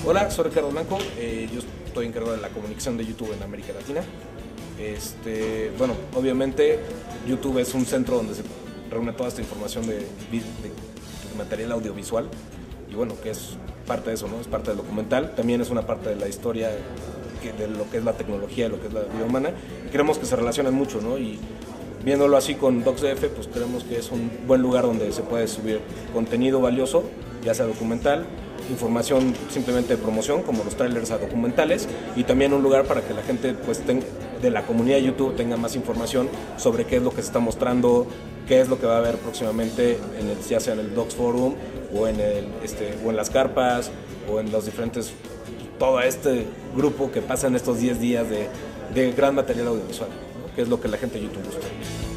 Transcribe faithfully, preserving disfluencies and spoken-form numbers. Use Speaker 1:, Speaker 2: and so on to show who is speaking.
Speaker 1: Hola, soy Ricardo Blanco, eh, yo estoy encargado de la comunicación de YouTube en América Latina. Este, bueno, obviamente YouTube es un centro donde se reúne toda esta información de, de, de material audiovisual y bueno, que es parte de eso, ¿no? Es parte del documental, también es una parte de la historia que, de lo que es la tecnología, de lo que es la vida humana, y creemos que se relacionan mucho, ¿no? Y viéndolo así con DocsDF, pues creemos que es un buen lugar donde se puede subir contenido valioso, ya sea documental, información simplemente de promoción, como los trailers a documentales, y también un lugar para que la gente pues, ten, de la comunidad de YouTube tenga más información sobre qué es lo que se está mostrando, qué es lo que va a haber próximamente, en el, ya sea en el Docs Forum o en, el, este, o en las carpas o en los diferentes, todo este grupo que pasa en estos diez días de, de gran material audiovisual, ¿no? Que es lo que la gente de YouTube busca.